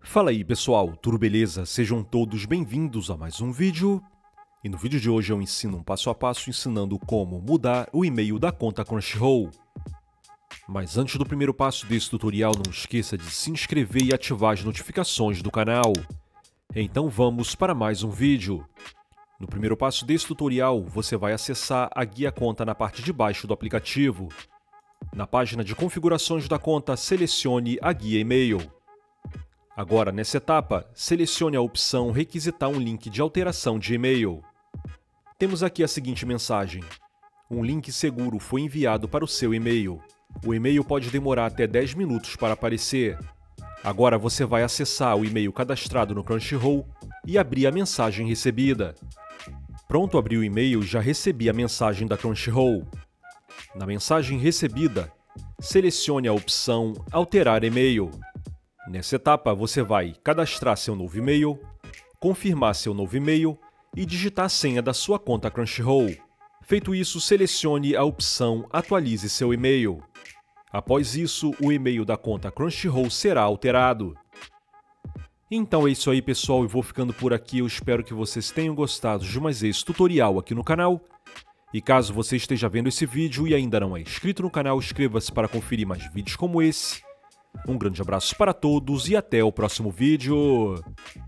Fala aí pessoal, tudo beleza? Sejam todos bem-vindos a mais um vídeo. E no vídeo de hoje eu ensino um passo a passo ensinando como mudar o e-mail da conta Crunchyroll. Mas antes do primeiro passo desse tutorial, não esqueça de se inscrever e ativar as notificações do canal. Então vamos para mais um vídeo. No primeiro passo desse tutorial, você vai acessar a guia conta na parte de baixo do aplicativo. Na página de configurações da conta, selecione a guia e-mail. Agora, nessa etapa, selecione a opção Requisitar um link de alteração de e-mail. Temos aqui a seguinte mensagem: um link seguro foi enviado para o seu e-mail. O e-mail pode demorar até 10 minutos para aparecer. Agora você vai acessar o e-mail cadastrado no Crunchyroll e abrir a mensagem recebida. Pronto, abri o e-mail e já recebi a mensagem da Crunchyroll. Na mensagem recebida, selecione a opção Alterar e-mail. Nessa etapa, você vai cadastrar seu novo e-mail, confirmar seu novo e-mail e digitar a senha da sua conta Crunchyroll. Feito isso, selecione a opção Atualize seu e-mail. Após isso, o e-mail da conta Crunchyroll será alterado. Então é isso aí, pessoal, eu vou ficando por aqui. Eu espero que vocês tenham gostado de mais esse tutorial aqui no canal. E caso você esteja vendo esse vídeo e ainda não é inscrito no canal, inscreva-se para conferir mais vídeos como esse. Um grande abraço para todos e até o próximo vídeo!